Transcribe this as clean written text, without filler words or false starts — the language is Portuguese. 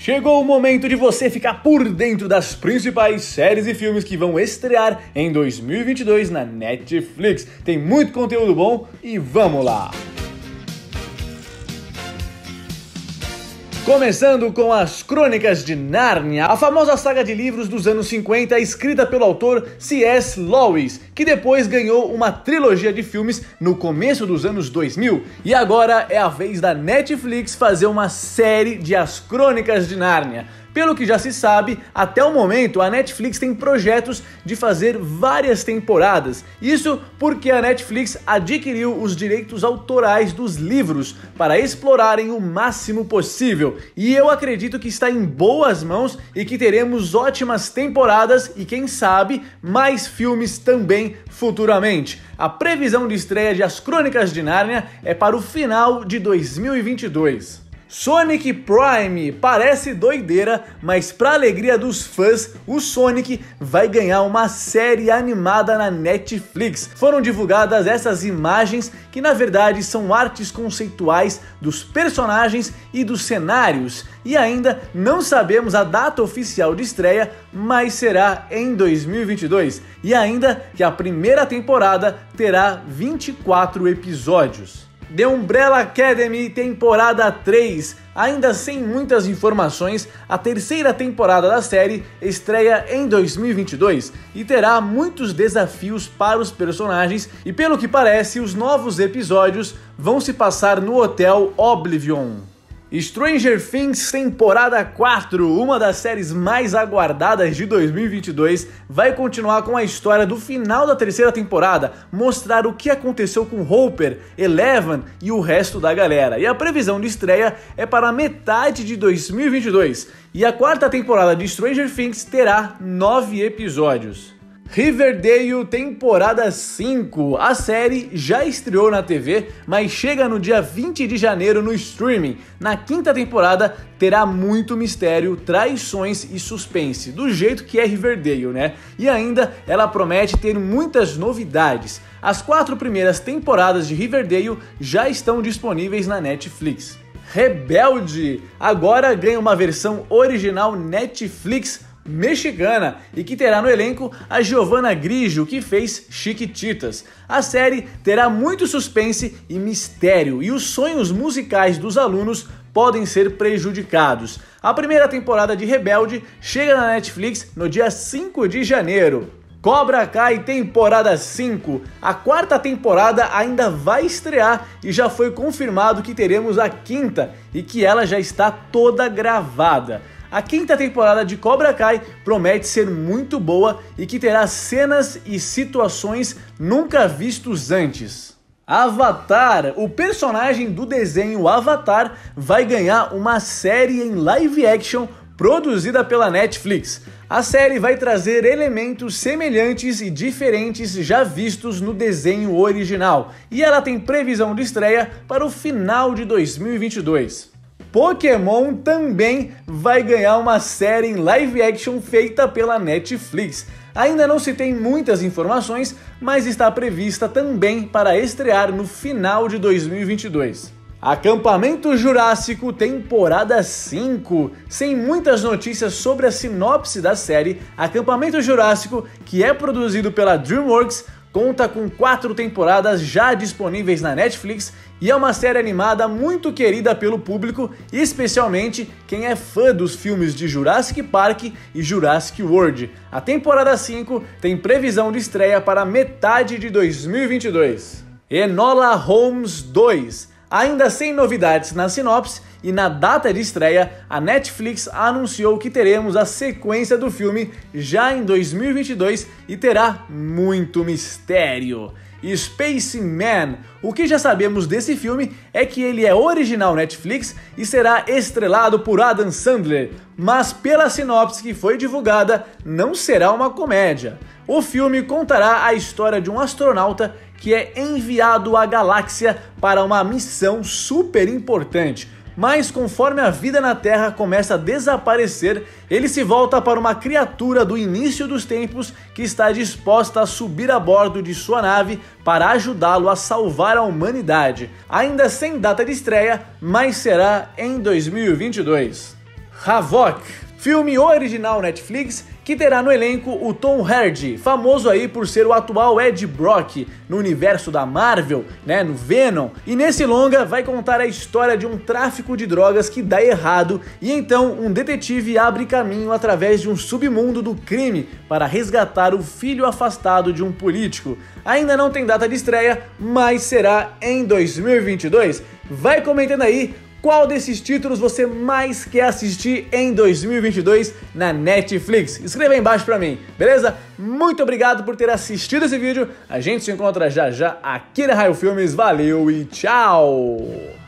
Chegou o momento de você ficar por dentro das principais séries e filmes que vão estrear em 2022 na Netflix. Tem muito conteúdo bom e vamos lá! Começando com as Crônicas de Nárnia, a famosa saga de livros dos anos 50 escrita pelo autor C.S. Lewis, que depois ganhou uma trilogia de filmes no começo dos anos 2000. E agora é a vez da Netflix fazer uma série de As Crônicas de Nárnia. Pelo que já se sabe, até o momento a Netflix tem projetos de fazer várias temporadas. Isso porque a Netflix adquiriu os direitos autorais dos livros para explorarem o máximo possível. E eu acredito que está em boas mãos e que teremos ótimas temporadas e, quem sabe, mais filmes também futuramente. A previsão de estreia de As Crônicas de Nárnia é para o final de 2022. Sonic Prime parece doideira, mas para alegria dos fãs, o Sonic vai ganhar uma série animada na Netflix. Foram divulgadas essas imagens que na verdade são artes conceituais dos personagens e dos cenários. E ainda não sabemos a data oficial de estreia, mas será em 2022. E ainda que a primeira temporada terá 24 episódios. The Umbrella Academy temporada 3, ainda sem muitas informações, a terceira temporada da série estreia em 2022 e terá muitos desafios para os personagens e, pelo que parece, os novos episódios vão se passar no Hotel Oblivion. Stranger Things temporada 4, uma das séries mais aguardadas de 2022, vai continuar com a história do final da terceira temporada, mostrar o que aconteceu com Hopper, Eleven e o resto da galera. E a previsão de estreia é para a metade de 2022. E a quarta temporada de Stranger Things terá 9 episódios. Riverdale temporada 5, a série já estreou na TV, mas chega no dia 20 de janeiro no streaming. Na quinta temporada terá muito mistério, traições e suspense, do jeito que é Riverdale, né? E ainda ela promete ter muitas novidades. As 4 primeiras temporadas de Riverdale já estão disponíveis na Netflix. Rebelde agora ganha uma versão original Netflix mexicana e que terá no elenco a Giovanna Grigio, que fez Chiquititas. A série terá muito suspense e mistério e os sonhos musicais dos alunos podem ser prejudicados. A primeira temporada de Rebelde chega na Netflix no dia 5 de janeiro. Cobra Kai temporada 5, a quarta temporada ainda vai estrear e já foi confirmado que teremos a quinta e que ela já está toda gravada. A quinta temporada de Cobra Kai promete ser muito boa e que terá cenas e situações nunca vistos antes. Avatar, o personagem do desenho Avatar, vai ganhar uma série em live action produzida pela Netflix. A série vai trazer elementos semelhantes e diferentes já vistos no desenho original e ela tem previsão de estreia para o final de 2022. Pokémon também vai ganhar uma série em live action feita pela Netflix. Ainda não se tem muitas informações, mas está prevista também para estrear no final de 2022. Acampamento Jurássico temporada 5. Sem muitas notícias sobre a sinopse da série, Acampamento Jurássico, que é produzido pela DreamWorks, conta com 4 temporadas já disponíveis na Netflix e é uma série animada muito querida pelo público, especialmente quem é fã dos filmes de Jurassic Park e Jurassic World. A temporada 5 tem previsão de estreia para metade de 2022. Enola Holmes 2. Ainda sem novidades na sinopse e na data de estreia, a Netflix anunciou que teremos a sequência do filme já em 2022 e terá muito mistério. Spaceman. O que já sabemos desse filme é que ele é original Netflix e será estrelado por Adam Sandler, mas pela sinopse que foi divulgada, não será uma comédia. O filme contará a história de um astronauta que é enviado à galáxia para uma missão super importante. Mas conforme a vida na Terra começa a desaparecer, ele se volta para uma criatura do início dos tempos que está disposta a subir a bordo de sua nave para ajudá-lo a salvar a humanidade. Ainda sem data de estreia, mas será em 2022. Havok, filme original Netflix que terá no elenco o Tom Hardy, famoso aí por ser o atual Ed Brock no universo da Marvel, né, no Venom. E nesse longa vai contar a história de um tráfico de drogas que dá errado e então um detetive abre caminho através de um submundo do crime para resgatar o filho afastado de um político. Ainda não tem data de estreia, mas será em 2022. Vai comentando aí qual desses títulos você mais quer assistir em 2022 na Netflix. Escreva aí embaixo pra mim, beleza? Muito obrigado por ter assistido esse vídeo. A gente se encontra já já aqui na Raio Filmes. Valeu e tchau!